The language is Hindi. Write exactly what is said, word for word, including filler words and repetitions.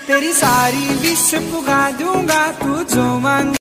तेरी सारी विश पुगा दूंगा तू जो मांग